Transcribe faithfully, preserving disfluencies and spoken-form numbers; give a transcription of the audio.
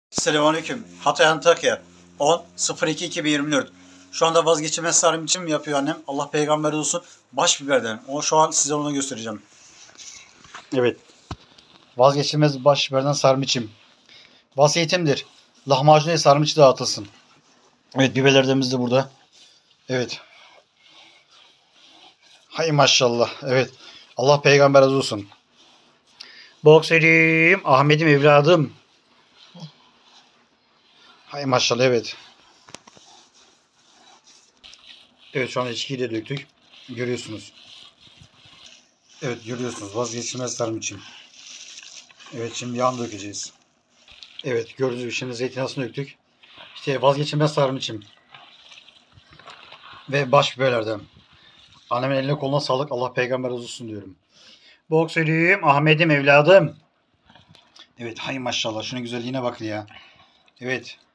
Selamünaleyküm. Hatay Antakya on sıfır iki iki bin yirmi dört. Şu anda vazgeçilmez sarım için yapıyor annem. Allah peygamber olsun. Baş biberden. O şu an size onu göstereceğim. Evet. Vazgeçilmez baş biberden sarmıçım. Vasiyetimdir. Lahmacun sarmıç dağıtılsın. Evet, biberlerimiz de burada. Evet. Hay maşallah. Evet. Allah peygamber razı olsun. Bokserim, Ahmet'im evladım. Hay maşallah, evet. Evet, şu an içkiyi de döktük. Görüyorsunuz. Evet, görüyorsunuz. Vazgeçilmez sarmıçım. Evet, şimdi yağını dökeceğiz. Evet, gördüğünüz gibi şimdi zeytinyağını döktük. İşte vazgeçilmez sarmıçım. Ve baş biberlerden. Annemin eline koluna sağlık. Allah peygamber razı olsun diyorum. Boksörüm, Ahmet'im evladım. Evet, hay maşallah. Şunun güzelliğine bakın ya. Evet.